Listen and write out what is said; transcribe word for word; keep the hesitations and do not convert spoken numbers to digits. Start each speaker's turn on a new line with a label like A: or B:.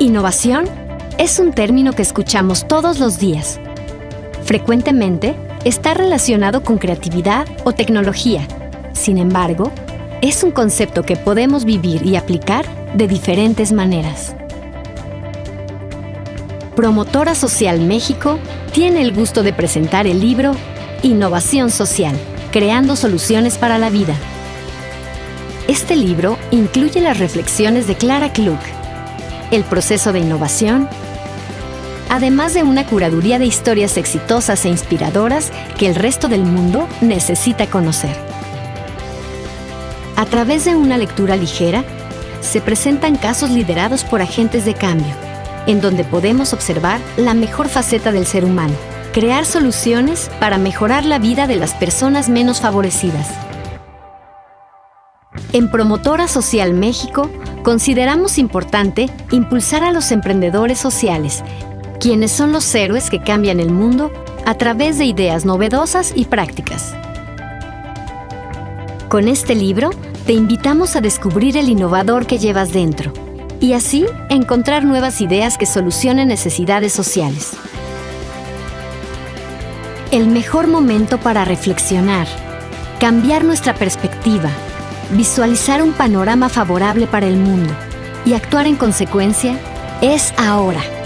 A: Innovación es un término que escuchamos todos los días. Frecuentemente está relacionado con creatividad o tecnología. Sin embargo, es un concepto que podemos vivir y aplicar de diferentes maneras. Promotora Social México tiene el gusto de presentar el libro Innovación Social, creando soluciones para la vida. Este libro incluye las reflexiones de Clara Klug, el proceso de innovación, además de una curaduría de historias exitosas e inspiradoras que el resto del mundo necesita conocer. A través de una lectura ligera, se presentan casos liderados por agentes de cambio, en donde podemos observar la mejor faceta del ser humano, crear soluciones para mejorar la vida de las personas menos favorecidas. En Promotora Social México, consideramos importante impulsar a los emprendedores sociales, quienes son los héroes que cambian el mundo a través de ideas novedosas y prácticas. Con este libro, te invitamos a descubrir el innovador que llevas dentro y así encontrar nuevas ideas que solucionen necesidades sociales. El mejor momento para reflexionar, cambiar nuestra perspectiva, visualizar un panorama favorable para el mundo y actuar en consecuencia es ahora.